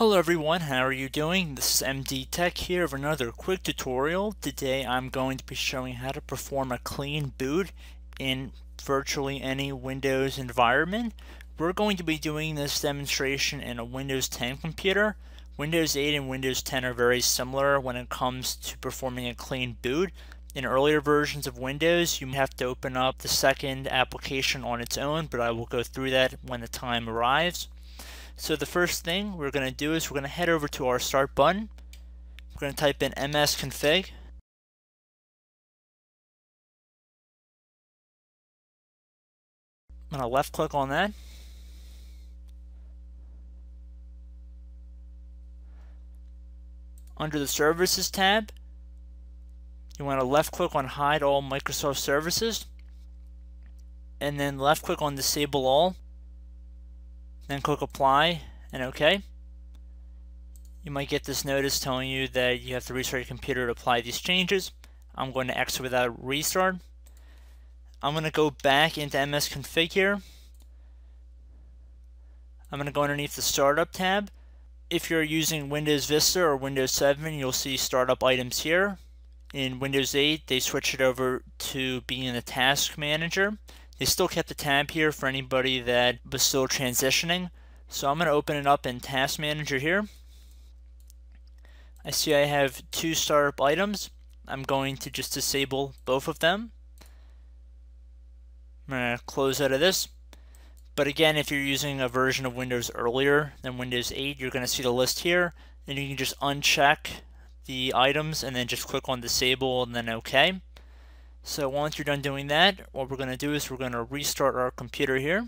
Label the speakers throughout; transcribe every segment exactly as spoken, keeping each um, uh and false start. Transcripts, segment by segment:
Speaker 1: Hello everyone, how are you doing? This is M D Tech here with another quick tutorial. Today I'm going to be showing how to perform a clean boot in virtually any Windows environment. We're going to be doing this demonstration in a Windows ten computer. Windows eight and Windows ten are very similar when it comes to performing a clean boot. In earlier versions of Windows, you have to open up the second application on its own, but I will go through that when the time arrives. So the first thing we're going to do is we're going to head over to our Start button. We're going to type in msconfig. I'm going to left click on that. Under the Services tab, you want to left click on Hide All Microsoft Services, and then left click on Disable All, then click Apply and OK. You might get this notice telling you that you have to restart your computer to apply these changes. I'm going to exit without restart. I'm going to go back into msconfig here. I'm going to go underneath the Startup tab. If you're using Windows Vista or Windows seven, you'll see Startup items here. In Windows eight, they switched it over to being in the Task Manager. They still kept the tab here for anybody that was still transitioning. So I'm going to open it up in Task Manager here. I see I have two startup items. I'm going to just disable both of them. I'm going to close out of this. But again, if you're using a version of Windows earlier than Windows eight, you're going to see the list here. And you can just uncheck the items and then just click on Disable and then OK. So once you're done doing that, what we're going to do is we're going to restart our computer here.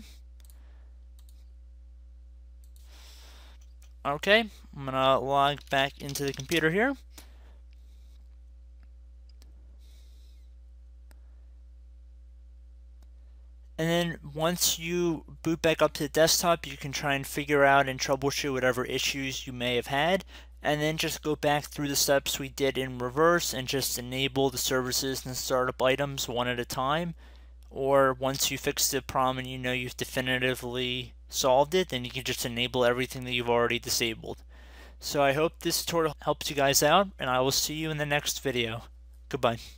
Speaker 1: Okay, I'm going to log back into the computer here. And then once you boot back up to the desktop, you can try and figure out and troubleshoot whatever issues you may have had. And then just go back through the steps we did in reverse and just enable the services and startup items one at a time. Or once you fix the problem and you know you've definitively solved it, then you can just enable everything that you've already disabled. So I hope this tutorial helps you guys out, and I will see you in the next video. Goodbye.